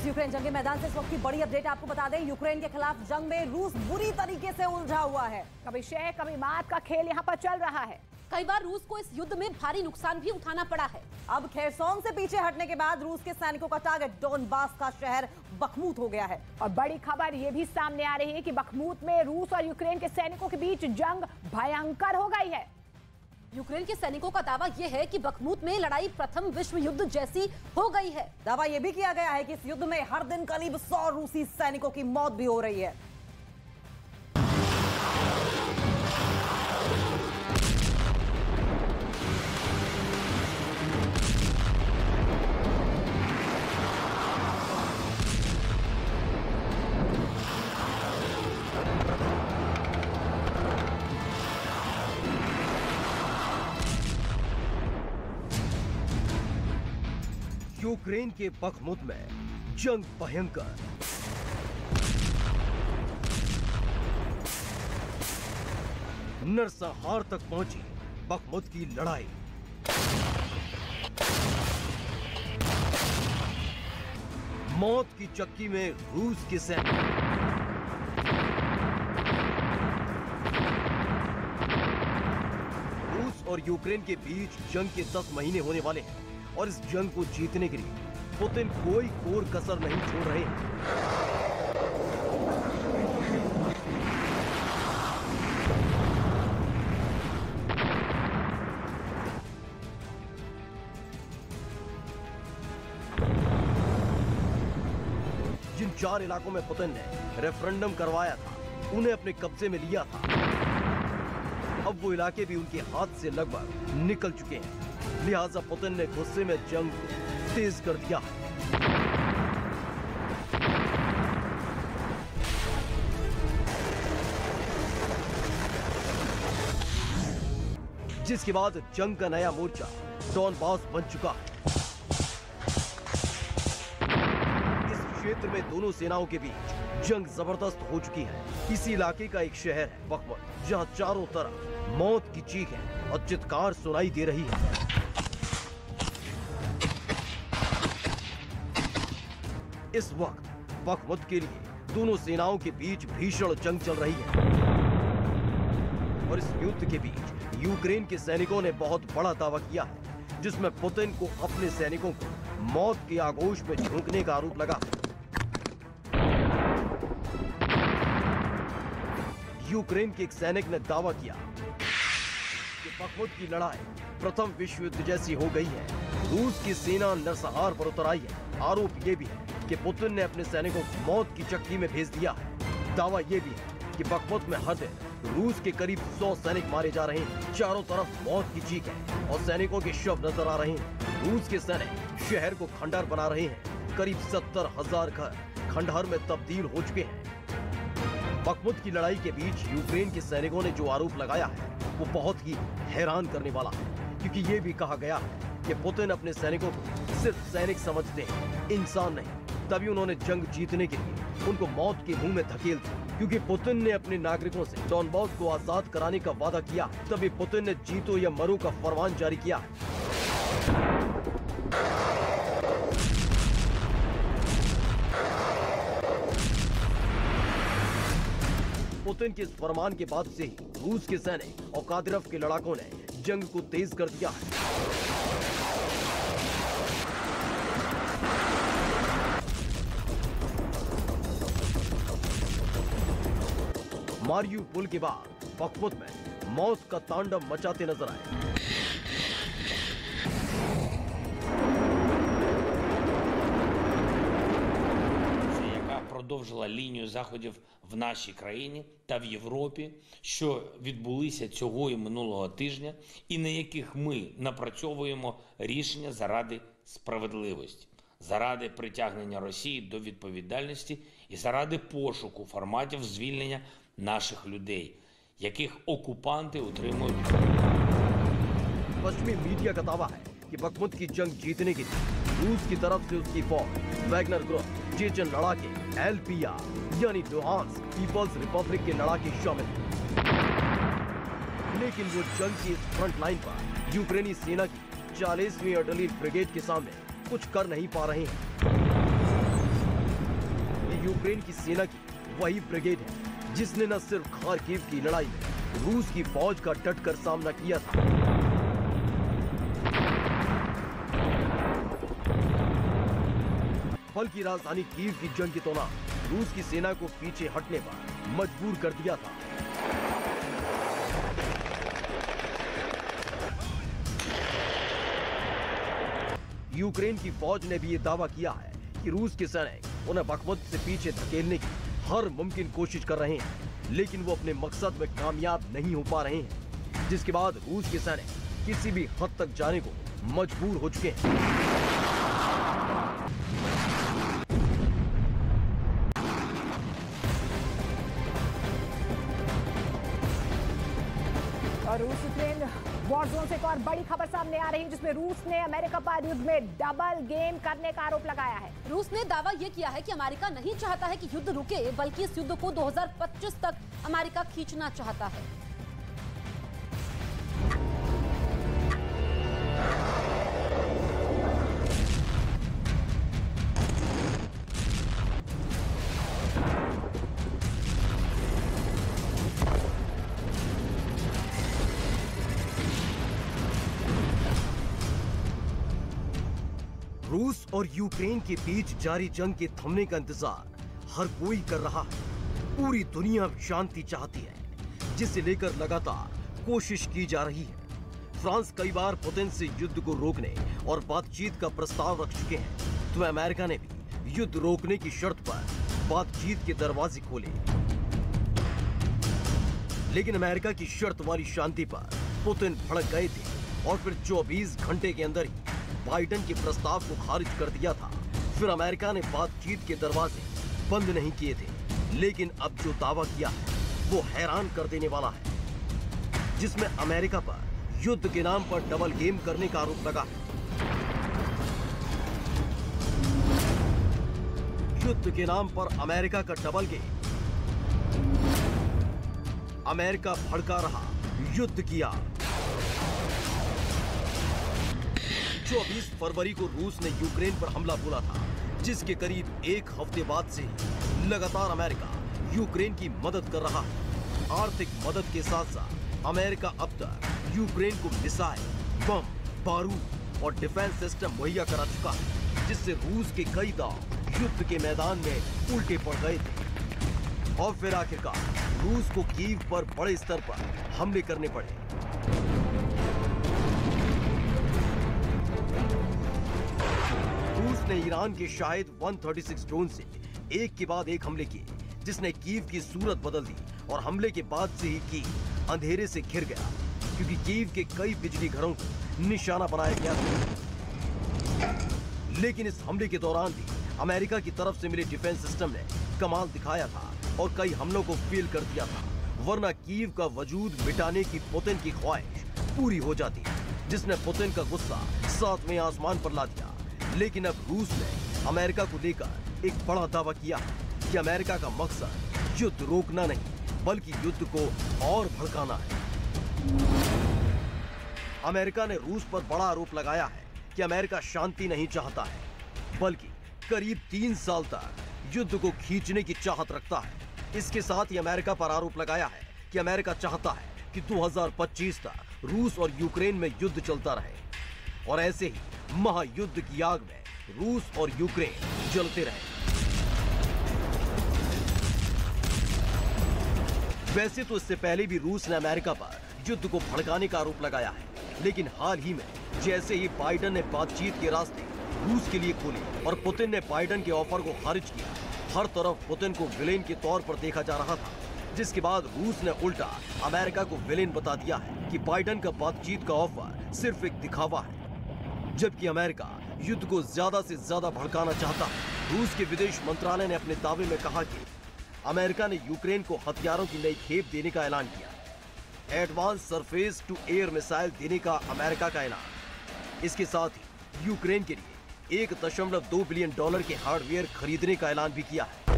Ukraine जंग के मैदान से इस वक्त की बड़ी अपडेट आपको बता दें। यूक्रेन के खिलाफ जंग में रूस बुरी तरीके से उलझा हुआ है। कभी शेख कभी मात का खेल यहाँ पर चल रहा है। कई बार रूस को इस युद्ध में भारी नुकसान भी उठाना पड़ा है। अब खेरसोन से पीछे हटने के बाद रूस के सैनिकों का टारगेट डोनबास का शहर बखमूत हो गया है। और बड़ी खबर ये भी सामने आ रही है कि बखमूत में रूस और यूक्रेन के सैनिकों के बीच जंग भयंकर हो गई है। यूक्रेन के सैनिकों का दावा यह है कि बखमूत में लड़ाई प्रथम विश्व युद्ध जैसी हो गई है। दावा यह भी किया गया है कि इस युद्ध में हर दिन करीब 100 रूसी सैनिकों की मौत भी हो रही है। यूक्रेन के बखमुत में जंग भयंकर। नरसंहार तक पहुंची बखमुत की लड़ाई। मौत की चक्की में रूस के सैनिक। रूस और यूक्रेन के बीच जंग के 10 महीने होने वाले हैं और इस जंग को जीतने के लिए पुतिन कोई कोर कसर नहीं छोड़ रहे हैं। जिन 4 इलाकों में पुतिन ने रेफरेंडम करवाया था, उन्हें अपने कब्जे में लिया था। अब वो इलाके भी उनके हाथ से लगभग निकल चुके हैं। लिहाजा पुतिन ने गुस्से में जंग तेज कर दिया है। जिसके बाद जंग का नया मोर्चा डोनबास बन चुका है। इस क्षेत्र में दोनों सेनाओं के बीच जंग जबरदस्त हो चुकी है। इसी इलाके का एक शहर है बखमुत, जहां चारों तरफ मौत की चीखें और चित्कार सुनाई दे रही है। इस वक्त बखमुत के लिए दोनों सेनाओं के बीच भीषण जंग चल रही है और इस युद्ध के बीच यूक्रेन के सैनिकों ने बहुत बड़ा दावा किया है, जिसमें पुतिन को अपने सैनिकों को मौत के आगोश में झोंकने का आरोप लगा। यूक्रेन के एक सैनिक ने दावा किया कि बखमुत की लड़ाई प्रथम विश्व युद्ध जैसी हो गई है। रूस की सेना नरसंहार पर उतर आई है। आरोप ये भी है कि पुतिन ने अपने सैनिकों को मौत की चक्की में भेज दिया है। दावा यह भी है कि बखमुत में हर दिन रूस के करीब 100 सैनिक मारे जा रहे हैं। चारों तरफ मौत की चीख है और सैनिकों के शव नजर आ रहे हैं। रूस के सैनिक शहर को खंडहर बना रहे हैं। करीब 70,000 घर खंडहर में तब्दील हो चुके हैं। बखमुत की लड़ाई के बीच यूक्रेन के सैनिकों ने जो आरोप लगाया है वो बहुत ही हैरान करने वाला है, क्योंकि ये भी कहा गया है कि पुतिन अपने सैनिकों को सिर्फ सैनिक समझते हैं, इंसान नहीं। तभी उन्होंने जंग जीतने के लिए उनको मौत के मुंह में धकेल दिया, क्योंकि पुतिन ने अपने नागरिकों से डोनबास को आजाद कराने का वादा किया। तभी पुतिन ने जीतो या मरो का फरमान जारी किया। पुतिन के इस फरमान के बाद से ही रूस के सैनिक और कादिरव के लड़ाकों ने जंग को तेज कर दिया है। मारियुपोल के बाद बखमुत में मौत का तांडव मचाते नजर आए। Яка продовжила лінію заходів в нашій країні та в Європі, що відбулися цього і минулого тижня, і на яких ми напрацьовуємо рішення заради справедливості, заради притягнення Росії до відповідальності і заради пошуку форматів звільнення наших людей, яких окупанти утримують. पश्चिमी मीडिया का दावा है कि बखमुत की जंग जीतने के लिए रूस की तरफ से उसकी फौज, वैगनर ग्रुप, चेचन लड़ाके, LPR यानी लुहांस्क पीपल्स रिपब्लिक के लड़ाके शामिल हैं। लेकिन वो जंग की इस फ्रंट लाइन पर यूक्रेनी सेना की 40वीं आर्टिलरी ब्रिगेड के सामने कुछ कर नहीं पा रहे हैं। यूक्रेन की सेना की वही ब्रिगेड है जिसने न सिर्फ खार्किव की लड़ाई में रूस की फौज का डटकर सामना किया था, बल्कि राजधानी कीव की जंग के दौरान रूस की सेना को पीछे हटने पर मजबूर कर दिया था। यूक्रेन की फौज ने भी ये दावा किया है कि रूस के सैनिक उन्हें बखमुत से पीछे धकेलने की हर मुमकिन कोशिश कर रहे हैं, लेकिन वो अपने मकसद में कामयाब नहीं हो पा रहे हैं, जिसके बाद रूस के सैनिक किसी भी हद तक जाने को मजबूर हो चुके हैं। और रूस यूक्रेन वॉर जोन से एक और बड़ी खबर सामने आ रही है, जिसमें रूस ने अमेरिका पर युद्ध में डबल गेम करने का आरोप लगाया है। रूस ने दावा यह किया है कि अमेरिका नहीं चाहता है कि युद्ध रुके, बल्कि इस युद्ध को 2025 तक अमेरिका खींचना चाहता है। रूस और यूक्रेन के बीच जारी जंग के थमने का इंतजार हर कोई कर रहा है। पूरी दुनिया शांति चाहती है, जिसे लेकर लगातार कोशिश की जा रही है। फ्रांस कई बार पुतिन से युद्ध को रोकने और बातचीत का प्रस्ताव रख चुके हैं, तो अमेरिका ने भी युद्ध रोकने की शर्त पर बातचीत के दरवाजे खोले। लेकिन अमेरिका की शर्त वाली शांति पर पुतिन भड़क गए थे और फिर 24 घंटे के अंदर ही बाइडेन के प्रस्ताव को खारिज कर दिया था। फिर अमेरिका ने बातचीत के दरवाजे बंद नहीं किए थे, लेकिन अब जो दावा किया है वो हैरान कर देने वाला है, जिसमें अमेरिका पर युद्ध के नाम पर डबल गेम करने का आरोप लगा है। युद्ध के नाम पर अमेरिका का डबल गेम। अमेरिका भड़का रहा, युद्ध किया। 24 फरवरी को रूस ने यूक्रेन पर हमला बोला था, जिसके करीब एक हफ्ते बाद से लगातार अमेरिका यूक्रेन की मदद कर रहा है। आर्थिक मदद के साथ साथ अमेरिका अब तक यूक्रेन को मिसाइल, बम, बारूद और डिफेंस सिस्टम मुहैया करा चुका है, जिससे रूस के कई दांव युद्ध के मैदान में उल्टे पड़ गए थे। और फिर आखिरकार रूस को कीव पर बड़े स्तर पर हमले करने पड़े। रूस ने ईरान के शाहिद 136 ड्रोन से एक के बाद एक हमले किए, जिसने कीव की सूरत बदल दी और हमले के बाद से ही कीव अंधेरे से घिर गया, क्योंकि कीव के कई बिजली घरों को निशाना बनाया गया था। लेकिन इस हमले के दौरान भी अमेरिका की तरफ से मिले डिफेंस सिस्टम ने कमाल दिखाया था और कई हमलों को फेल कर दिया था, वरना कीव का वजूद मिटाने की पुतिन की ख्वाहिश पूरी हो जाती, जिसने पुतिन का गुस्सा 7वें आसमान पर ला दिया। लेकिन अब रूस ने अमेरिका को लेकर एक बड़ा दावा किया है कि अमेरिका का मकसद युद्ध रोकना नहीं, बल्कि युद्ध को और भड़काना है। अमेरिका ने रूस पर बड़ा आरोप लगाया है कि अमेरिका शांति नहीं चाहता है, बल्कि करीब 3 साल तक युद्ध को खींचने की चाहत रखता है। इसके साथ ही अमेरिका पर आरोप लगाया है कि अमेरिका चाहता है कि 2025 तक रूस और यूक्रेन में युद्ध चलता रहे और ऐसे ही महायुद्ध की आग में रूस और यूक्रेन जलते रहे। वैसे तो इससे पहले भी रूस ने अमेरिका पर युद्ध को भड़काने का आरोप लगाया है, लेकिन हाल ही में जैसे ही बाइडेन ने बातचीत के रास्ते रूस के लिए खोले और पुतिन ने बाइडेन के ऑफर को खारिज किया, हर तरफ पुतिन को विलेन के तौर पर देखा जा रहा था, जिसके बाद रूस ने उल्टा अमेरिका को विलेन बता दिया है कि बाइडेन का बातचीत का ऑफर सिर्फ एक दिखावा है, जबकि अमेरिका युद्ध को ज्यादा से ज्यादा भड़काना चाहता है। रूस के विदेश मंत्रालय ने अपने दावे में कहा कि अमेरिका ने यूक्रेन को हथियारों की नई खेप देने का ऐलान किया, advance surface to air missile देने का अमेरिका का ऐलान। इसके साथ ही यूक्रेन के लिए $1.2 बिलियन के हार्डवेयर खरीदने का ऐलान भी किया है।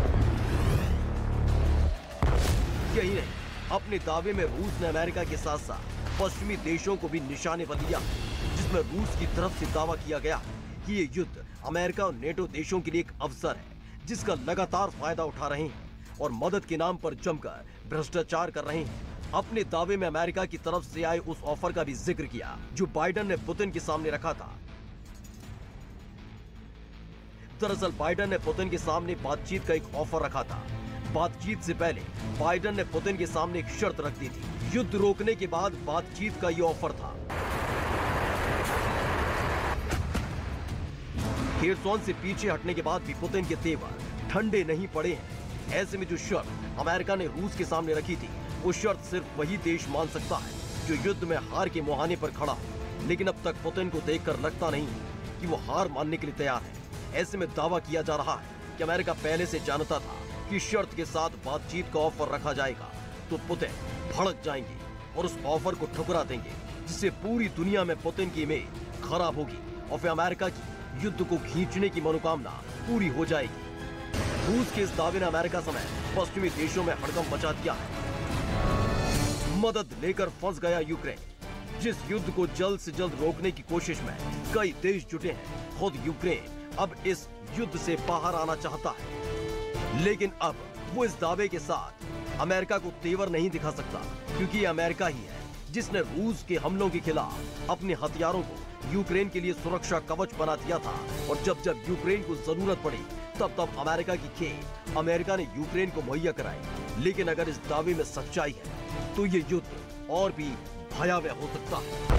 यही नहीं, अपने दावे में रूस ने अमेरिका के साथ साथ पश्चिमी देशों को भी निशाने पर लिया, जिसमें रूस की तरफ से दावा किया गया कि ये युद्ध अमेरिका और नेटो देशों के लिए एक अवसर है, जिसका लगातार फायदा उठा रहे हैं और मदद के नाम पर जमकर भ्रष्टाचार कर रहे हैं। अपने दावे में अमेरिका की तरफ से आए उस ऑफर का भी जिक्र किया जो बाइडेन ने पुतिन के सामने रखा था। दरअसल बाइडेन ने पुतिन के सामने बातचीत का एक ऑफर रखा था। बातचीत से पहले बाइडेन ने पुतिन के सामने एक शर्त रख दी थी। युद्ध रोकने के बाद बातचीत का ये ऑफर था। खेरसॉन से पीछे हटने के बाद भी पुतिन के तेवर ठंडे नहीं पड़े हैं। ऐसे में जो शर्त अमेरिका ने रूस के सामने रखी थी, वो शर्त सिर्फ वही देश मान सकता है जो युद्ध में हार के मुहाने पर खड़ा हो। लेकिन अब तक पुतिन को देखकर लगता नहीं कि वो हार मानने के लिए तैयार है। ऐसे में दावा किया जा रहा है कि अमेरिका पहले से जानता था कि शर्त के साथ बातचीत का ऑफर रखा जाएगा तो पुतिन भड़क जाएंगे और उस ऑफर को ठुकरा देंगे, जिससे पूरी दुनिया में पुतिन की इमेज खराब होगी और फिर अमेरिका की युद्ध को खींचने की मनोकामना पूरी हो जाएगी। रूस के इस दावे ने अमेरिका समेत पश्चिमी देशों में हड़कंप मचा दिया है। मदद लेकर फंस गया यूक्रेन। जिस युद्ध को जल्द से जल्द रोकने की कोशिश में कई देश जुटे हैं, खुद यूक्रेन अब इस युद्ध से बाहर आना चाहता है। लेकिन अब वो इस दावे के साथ अमेरिका को तेवर नहीं दिखा सकता, क्योंकि ये अमेरिका ही है जिसने रूस के हमलों के खिलाफ अपने हथियारों को यूक्रेन के लिए सुरक्षा कवच बना दिया था। और जब जब यूक्रेन को जरूरत पड़ी तब तब अमेरिका की खेप अमेरिका ने यूक्रेन को मुहैया कराई। लेकिन अगर इस दावे में सच्चाई है तो ये युद्ध और भी भयावह हो सकता है।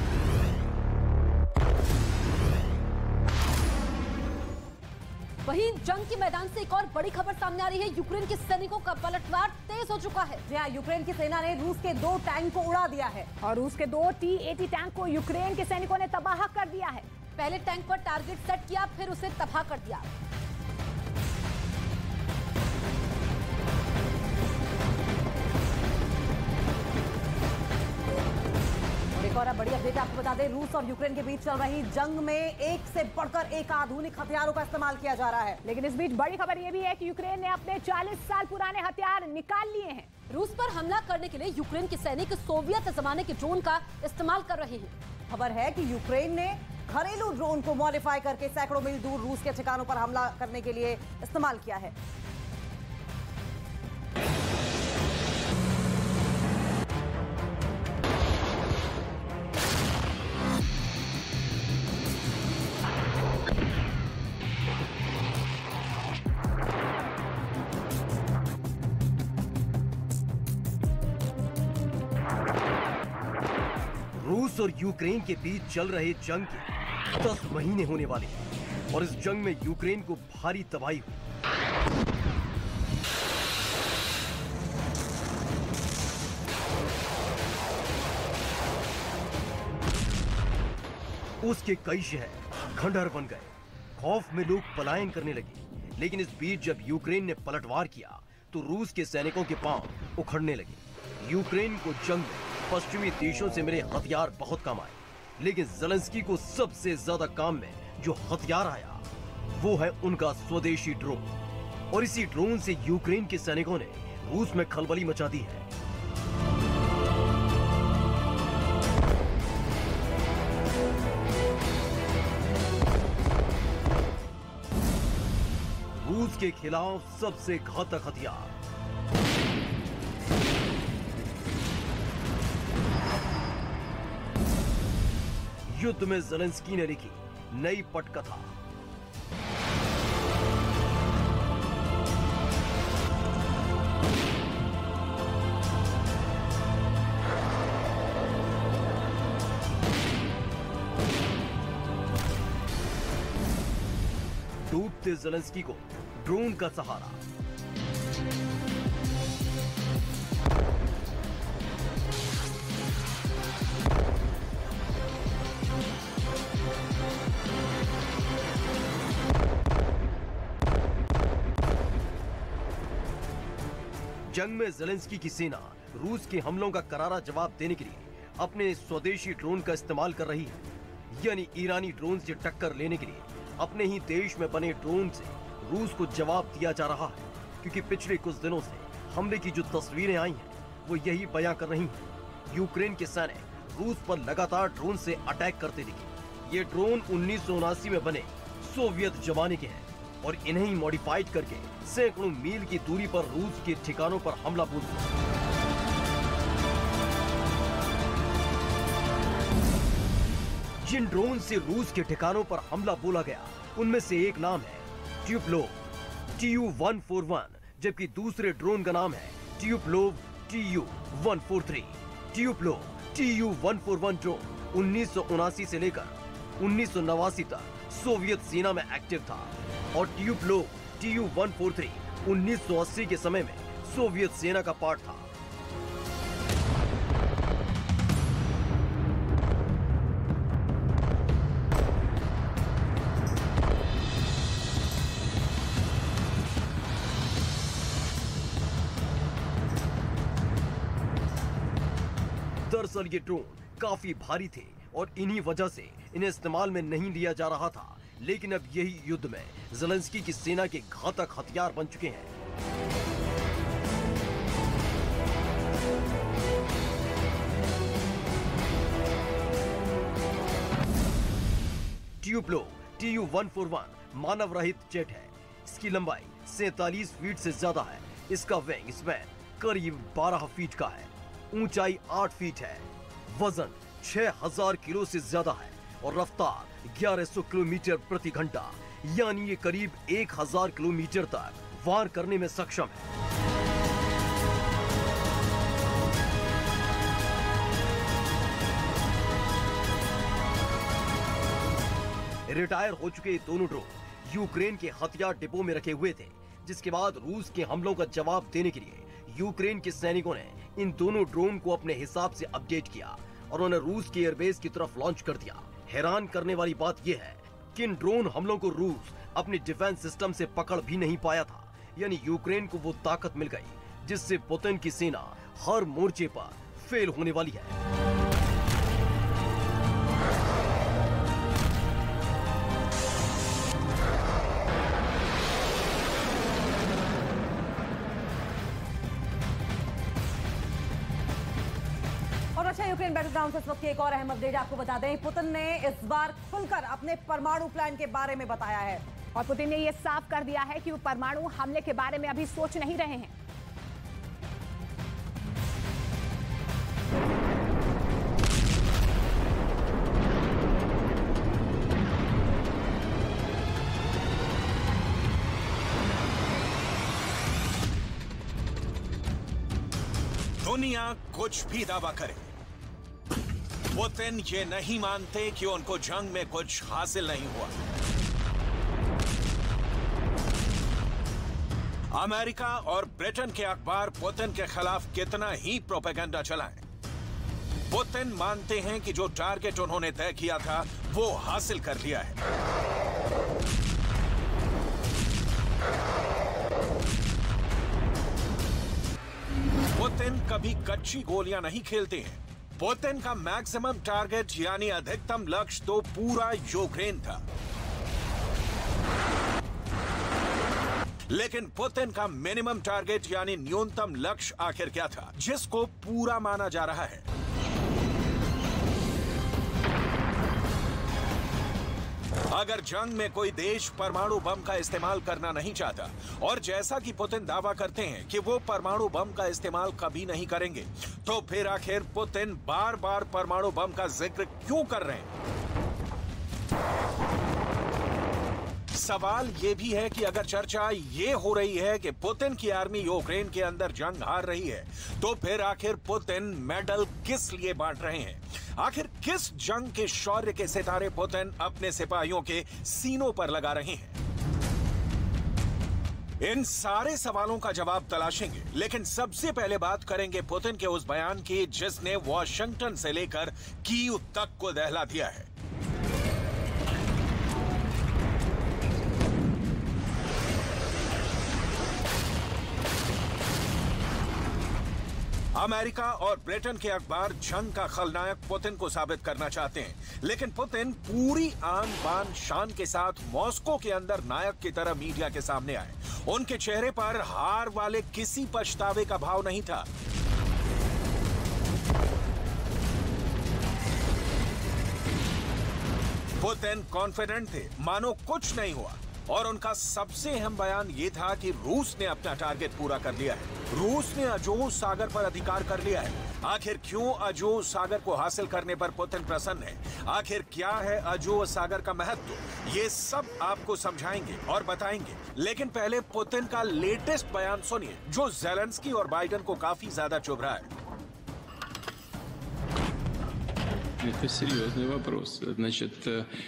वहीं जंग के मैदान से एक और बड़ी खबर सामने आ रही है। यूक्रेन के सैनिकों का पलटवार तेज हो चुका है। जी हाँ, यूक्रेन की सेना ने रूस के 2 टैंक को उड़ा दिया है और रूस के 2 T-80 टैंक को यूक्रेन के सैनिकों ने तबाह कर दिया है। पहले टैंक पर टारगेट सेट किया, फिर उसे तबाह कर दिया। एक और बड़ी अपडेट आपको बता दें, रूस और यूक्रेन के बीच चल रही जंग में एक से बढ़कर एक आधुनिक हथियारों का इस्तेमाल किया जा रहा है। लेकिन इस बीच बड़ी खबर यह भी है कि यूक्रेन ने अपने 40 साल पुराने हथियार निकाल लिए हैं। रूस पर हमला करने के लिए यूक्रेन के सैनिक सोवियत जमाने के ड्रोन का इस्तेमाल कर रहे हैं। खबर है कि यूक्रेन ने घरेलू ड्रोन को मॉडिफाई करके सैकड़ों मील दूर रूस के ठिकानों पर हमला करने के लिए इस्तेमाल किया है। रूस और यूक्रेन के बीच चल रहे जंग के 10 महीने होने वाले हैं और इस जंग में यूक्रेन को भारी तबाही हुई। उसके कई शहर खंडहर बन गए। खौफ में लोग पलायन करने लगे। लेकिन इस बीच जब यूक्रेन ने पलटवार किया तो रूस के सैनिकों के पांव उखड़ने लगे। यूक्रेन को जंग में पश्चिमी देशों से मिले हथियार बहुत कम आए, लेकिन ज़ेलेंस्की को सबसे ज्यादा काम में जो हथियार आया वो है उनका स्वदेशी ड्रोन। और इसी ड्रोन से यूक्रेन के सैनिकों ने रूस में खलबली मचा दी है। रूस के खिलाफ सबसे घातक हथियार। युद्ध में ज़ेलेंस्की ने लिखी नई पटकथा। डूबते ज़ेलेंस्की को ड्रोन का सहारा। जंग में ज़ेलेंस्की की सेना रूस के हमलों का करारा जवाब देने के लिए अपने स्वदेशी ड्रोन का इस्तेमाल कर रही है। यानी ईरानी ड्रोन से टक्कर लेने के लिए अपने ही देश में बने ड्रोन से रूस को जवाब दिया जा रहा है। क्योंकि पिछले कुछ दिनों से हमले की जो तस्वीरें आई हैं वो यही बयां कर रही हैं। यूक्रेन के सैनिक रूस पर लगातार ड्रोन से अटैक करते दिखे। ये ड्रोन 1979 में बने सोवियत जमाने के हैं। और इन्हें ही मॉडिफाइड करके सैकड़ों मील की दूरी पर रूस के ठिकानों पर हमला बोल दिया। जिन ड्रोन से रूस के ठिकानों पर हमला बोला गया उनमें से एक नाम है ट्यूपलोव Tu-141, जबकि दूसरे ड्रोन का नाम है ट्यूपलोव Tu-143। ट्यूपलोव Tu-141 ड्रोन 1979 से लेकर 1989 तक सोवियत सेना में एक्टिव था और ट्यूपलोव Tu-143 1980 के समय में सोवियत सेना का पार्ट था। दरअसल ये ड्रोन काफी भारी थे और इन्हीं वजह से इन्हें इस्तेमाल में नहीं लिया जा रहा था, लेकिन अब यही युद्ध में ज़ेलेंस्की की सेना के घातक हथियार बन चुके हैं। ट्यूपलोव Tu-141 मानव रहित जेट है। इसकी लंबाई 47 फीट से ज्यादा है। इसका विंग स्पैन करीब 12 फीट का है। ऊंचाई 8 फीट है। वजन 6000 किलो से ज्यादा है और रफ्तार 1100 किलोमीटर प्रति घंटा, यानी ये करीब 1000 किलोमीटर तक वार करने में सक्षम है। रिटायर हो चुके दोनों ड्रोन यूक्रेन के हथियार डिपो में रखे हुए थे, जिसके बाद रूस के हमलों का जवाब देने के लिए यूक्रेन के सैनिकों ने इन दोनों ड्रोन को अपने हिसाब से अपडेट किया और उन्हें रूस के एयरबेस की तरफ लॉन्च कर दिया। हैरान करने वाली बात यह है कि इन ड्रोन हमलों को रूस अपने डिफेंस सिस्टम से पकड़ भी नहीं पाया था, यानी यूक्रेन को वो ताकत मिल गई जिससे पुतिन की सेना हर मोर्चे पर फेल होने वाली है। यूक्रेन बैटल ग्राउंड से इस वक्त की एक और अहम अपडेट आपको बता दें, पुतिन ने इस बार खुलकर अपने परमाणु प्लान के बारे में बताया है और पुतिन ने यह साफ कर दिया है कि वो परमाणु हमले के बारे में अभी सोच नहीं रहे हैं। दुनिया कुछ भी दावा करे, पुतिन ये नहीं मानते कि उनको जंग में कुछ हासिल नहीं हुआ। अमेरिका और ब्रिटेन के अखबार पुतिन के खिलाफ कितना ही प्रोपेगेंडा चलाएं, पुतिन मानते हैं कि जो टारगेट उन्होंने तय किया था वो हासिल कर लिया है। पुतिन कभी कच्ची गोलियां नहीं खेलते हैं। पुतिन का मैक्सिमम टारगेट यानी अधिकतम लक्ष्य तो पूरा यूक्रेन था, लेकिन पुतिन का मिनिमम टारगेट यानी न्यूनतम लक्ष्य आखिर क्या था जिसको पूरा माना जा रहा है? अगर जंग में कोई देश परमाणु बम का इस्तेमाल करना नहीं चाहता, और जैसा कि पुतिन दावा करते हैं कि वो परमाणु बम का इस्तेमाल कभी नहीं करेंगे, तो फिर आखिर पुतिन बार बार परमाणु बम का जिक्र क्यों कर रहे हैं? सवाल ये भी है कि अगर चर्चा ये हो रही है कि पुतिन की आर्मी यूक्रेन के अंदर जंग हार रही है, तो फिर आखिर पुतिन मेडल किस लिए बांट रहे हैं? आखिर किस जंग के शौर्य के सितारे पुतिन अपने सिपाहियों के सीनों पर लगा रहे हैं? इन सारे सवालों का जवाब तलाशेंगे, लेकिन सबसे पहले बात करेंगे पुतिन के उस बयान की जिसने वॉशिंगटन से लेकर कीव तक को दहला दिया है। अमेरिका और ब्रिटेन के अखबार जंग का खलनायक पुतिन को साबित करना चाहते हैं, लेकिन पुतिन पूरी आन बान शान के साथ मॉस्को के अंदर नायक की तरह मीडिया के सामने आए। उनके चेहरे पर हार वाले किसी पछतावे का भाव नहीं था। पुतिन कॉन्फिडेंट थे, मानो कुछ नहीं हुआ। और उनका सबसे अहम बयान ये था कि रूस ने अपना टारगेट पूरा कर लिया है। रूस ने अजोव सागर पर अधिकार कर लिया है। आखिर क्यों अजोव सागर को हासिल करने पर पुतिन प्रसन्न है? आखिर क्या है अजोव सागर का महत्व? ये सब आपको समझाएंगे और बताएंगे, लेकिन पहले पुतिन का लेटेस्ट बयान सुनिए, जो ज़ेलेंस्की और बाइडेन को काफी ज्यादा चुभ रहा है। Это серьезный вопрос. Значит,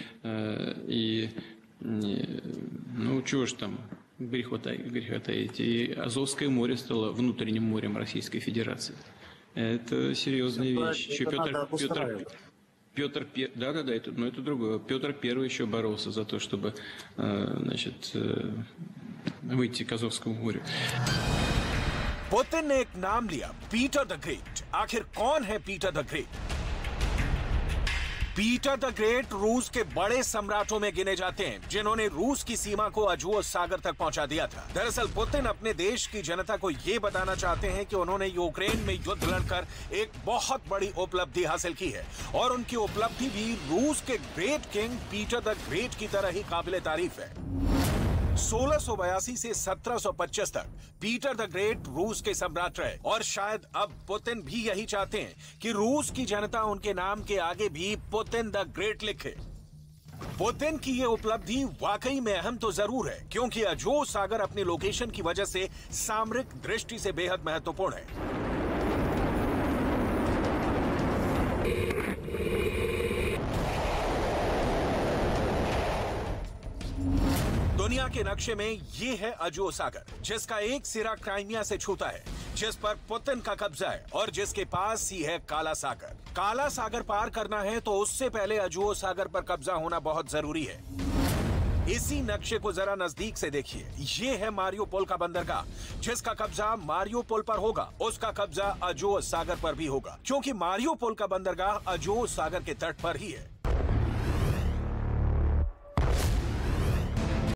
ну, чего ж там греха таить. И Азовское море стало внутренним морем Российской Федерации. Это серьезная вещь. Еще Петр это другое. Петр Первый еще боролся за то, чтобы, значит, выйти к Азовскому морю. पुतिन ने एक नाम लिया, पीटर द ग्रेट। आखिर कौन है Peter the great? Peter the great रूस के बड़े सम्राटों में गिने जाते हैं, जिन्होंने रूस की सीमा को अजोव सागर तक पहुंचा दिया था। दरअसल पुतिन अपने देश की जनता को यह बताना चाहते हैं कि उन्होंने यूक्रेन में युद्ध लड़कर एक बहुत बड़ी उपलब्धि हासिल की है, और उनकी उपलब्धि भी रूस के great king Peter the great की तरह ही काबिले तारीफ है। 1682 से 1725 तक पीटर द ग्रेट रूस के सम्राट रहे, और शायद अब पुतिन भी यही चाहते हैं कि रूस की जनता उनके नाम के आगे भी पुतिन द ग्रेट लिखे। पुतिन की ये उपलब्धि वाकई में अहम तो जरूर है, क्योंकि अजोव सागर अपनी लोकेशन की वजह से सामरिक दृष्टि से बेहद महत्वपूर्ण है। दुनिया के नक्शे में ये है अजोव सागर, जिसका एक सिरा क्राइमिया से छूता है, जिस पर पुतिन का कब्जा है, और जिसके पास ही है काला सागर। काला सागर पार करना है तो उससे पहले अजोव सागर पर कब्जा होना बहुत जरूरी है। इसी नक्शे को जरा नजदीक से देखिए। ये है मारियोपोल का बंदरगाह, जिसका कब्जा मारियोपोल पर होगा, उसका कब्जा अजोव सागर पर भी होगा, क्योंकि मारियोपोल का बंदरगाह अजोव सागर के तट पर ही है।